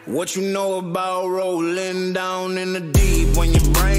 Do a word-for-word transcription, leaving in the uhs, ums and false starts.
What you know about rolling down in the deep when your brain